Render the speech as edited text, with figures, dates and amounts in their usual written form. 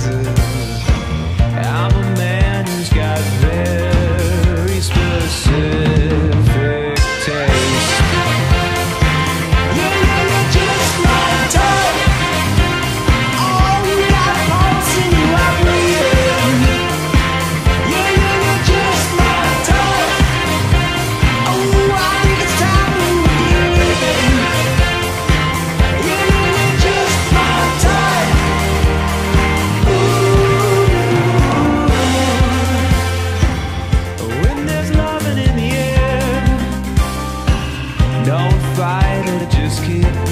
I'm a man who's got very specific taste. You're just my type. Oh, that pulse in your breathing. You're just my type. Oh, I think it's time to begin. You're just my type. When there's loving in the air, don't fight it, just keep